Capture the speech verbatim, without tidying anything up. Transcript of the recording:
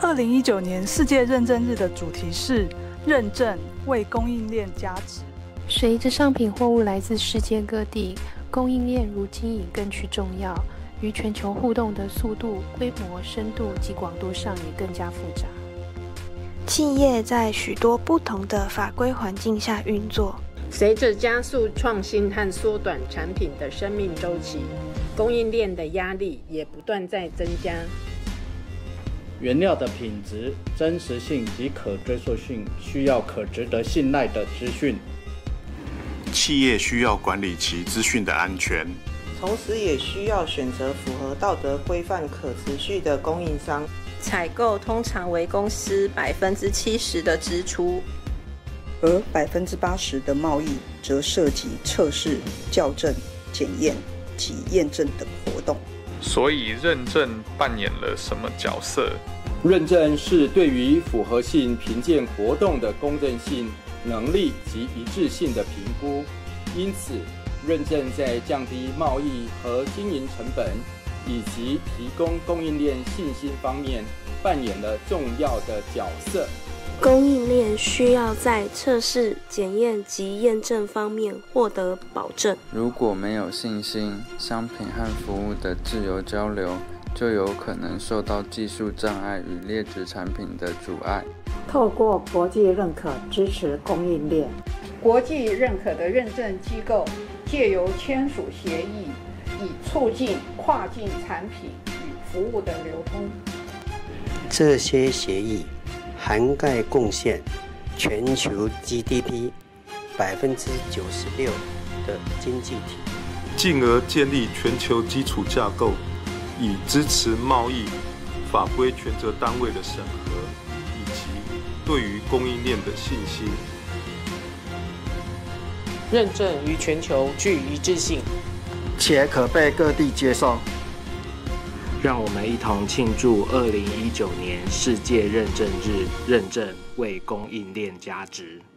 二零一九年世界认证日的主题是认证为供应链加值。 随着商品货物来自世界各地，供应链如今已更趋重要，与全球互动的速度、规模、深度及广度上也更加复杂。 企业在许多不同的法规环境下运作， 随着加速创新和缩短产品的生命周期，供应链的压力也不断在增加。 原料的品质、真实性及可追溯性需要可值得信赖的资讯。 企业需要管理其资讯的安全， 同时也需要选择符合道德规范、可持续的供应商。 采购通常为公司百分之七十的支出， 而百分之八十的贸易则涉及测试、校正、检验及验证等活动。 所以认证扮演了什么角色？ 认证是对于复合性评鉴活动的公正性、能力及一致性的评估，因此认证在降低贸易和经营成本以及提供供应链信心方面扮演了重要的角色。 供应链需要在测试、检验及验证方面获得保证。 如果没有信心，商品和服务的自由交流就有可能受到技术障碍与劣质产品的阻碍。 透过国际认可支持供应链， 国际认可的认证机构借由签署协议，以促进跨境产品与服务的流通。 这些协议涵盖贡献全球 G D P 百分之九十六的经济体， 进而建立全球基础架构，以支持贸易法规权责单位的审核，以及对于供应链的信心。 认证于全球具一致性， 且可被各地接受。 让我们一同庆祝二零一九年世界认证日，认证为供应链加值。